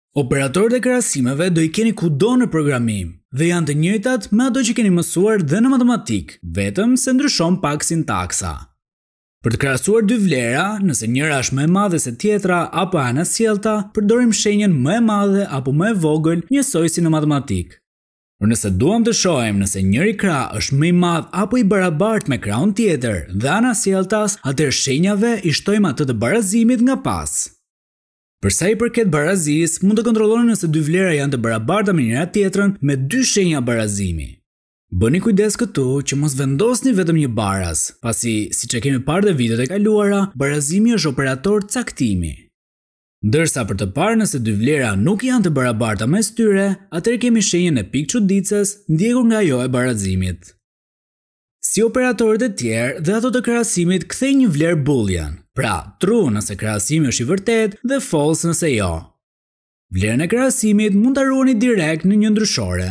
Operatorët e krahasimeve do I keni kudo në programim dhe janë të njëjtat me ato që keni mësuar dhe në matematik, vetëm se ndryshon pak sintaksa. Për të krahasuar dy vlera, nëse njëra është më e madhe se tjetra apo anasjellta, përdorim shenjën më e madhe apo më e vogël, njësoj si në matematik. Por nëse duam të shohim nëse njëri krah është më I madh apo I barabartë me krahun tjetër dhe anasjelltas, atëherë shenjave I shtojmë atë të barazimit nga pas. Për sa I përket barazisë, mund të kontrolloni nëse dy vlera janë të barabarta me njëra tjetrën me dy shenja barazimi. Bëni kujdes këtu që mos vendosni vetëm një baraz, pasi siç e kemi parë në videot e kaluara, barazimi është operator caktimi. Ndërsa për të parë nëse dy vlera nuk janë të barabarta mes tyre, atëherë kemi shenjën e pikë çuditëses ndjekur nga ajo e barazimit. Si operatorët e tjerë dhe ato të krahasimit kthej një vlerë boolean, pra true nëse krahasimi është I vërtetë dhe false nëse jo. Vlerën e krahasimit mund ta ruani direkt në një ndryshore.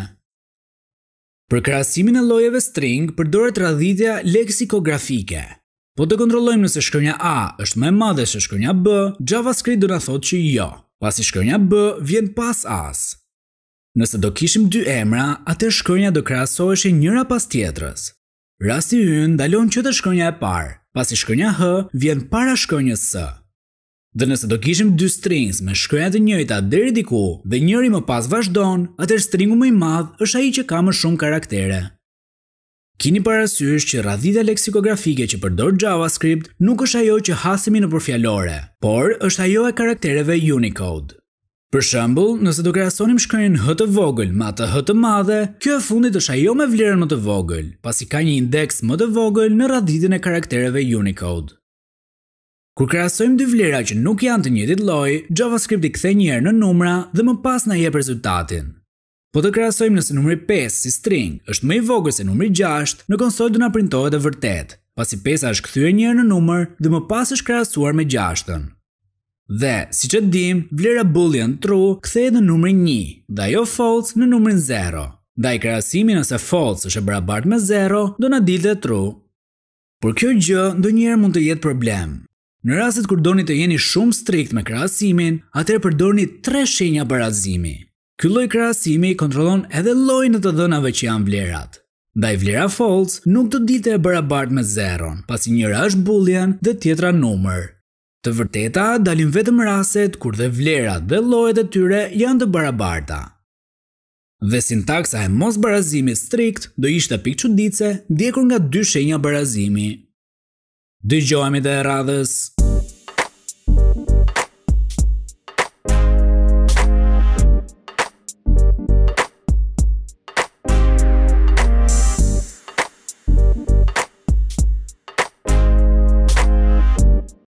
Për krahasimin e llojeve string përdoret radhitja leksikografike. Po të kontrollojmë nëse shkronja A është më e madhe se shkronja B, JavaScript do na thotë që jo, pasi shkronja B vjen pas as. Nëse do kishim dy emra, atëherë shkronja do krahasoheshin njëra pas tjetrës. Rasti ynë ndalon që të shkronja e parë, pasi shkronja H vjen para shkronjës S. Dhe nëse do kishim dy strings me shkronja të njëjta deri diku dhe njëri më pas vazhdon, atëherë stringu më I madh është ai që ka më shumë karaktere. Keni parasysh që radhita leksikografike që përdor JavaScript nuk është ajo që hasemi në përfjalore, por është ajo e karaktereve Unicode. Për shembull, nëse do krahasonim shkronjën H të vogël me atë H të madhe, kjo e fundit është ajo me vlerën më të vogël, pasi ka një indeks më të vogël në radhitjen e karaktereve Unicode. Kur krahasojmë dy vlera që nuk janë të njëjtit lloj, JavaScript I kthej një herë në numra dhe më pas na jep rezultatin. Po të krahasojmë nëse numri 5 si string është më I vogël se numri 6, në konsol do na printohet e vërtet, pasi 5 është kthyer një herë në numër dhe më pas është krahasuar me 6-ën. Dhe, siç e dim, vlera boolean true kthehet në numrin 1 dhe ajo false në numrin 0. Ndaj krahasimi nëse false është e barabartë me 0, do na dilte true. Por kjo gjë ndonjëherë mund të jetë problem. Në rastet kur doni të jeni shumë strikt me krahasimin, atëherë përdorni 3 shenja barazimi. Ky lloj krahasimi kontrollon edhe llojin e të dhënave që janë vlerat. Ndaj vlera false nuk do dilte e barabartë me 0, pasi njëra është boolean dhe tjetra numër. Të vërteta dalin vetëm rastet kur dhe vlerat dhe llojet e tyre janë të barabarta. Dhe sintaksa e mos barazimit strikt do ishte pikë çuditëse ndjekur nga dy shenja barazimi. Dëgjohemi të radhës.